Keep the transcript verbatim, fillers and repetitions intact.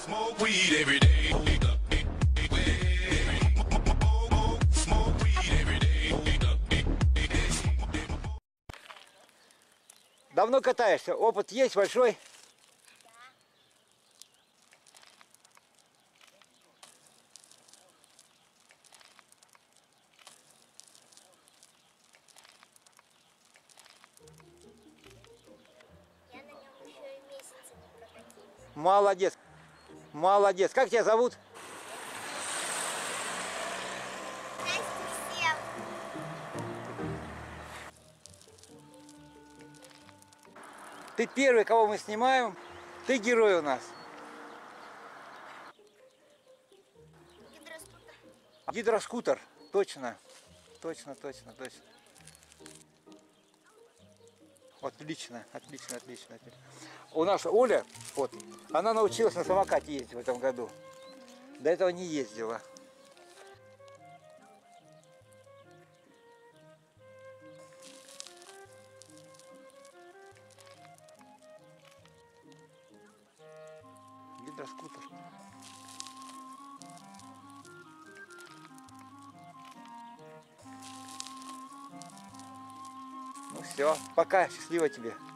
Smoke weed every day. Smoke weed every day. Давно катаешься? Опыт есть большой? Я на нем еще и месяца не прокатилась. Молодец. Молодец. Как тебя зовут? Здрасте всем. Ты первый, кого мы снимаем. Ты герой у нас. Гидроскутер. Гидроскутер. Точно. Точно, точно, точно. Отлично, отлично, отлично, отлично. У нас Оля, вот, она научилась на самокате ездить в этом году. До этого не ездила. Гидроскутер. Ну все, пока, счастливо тебе.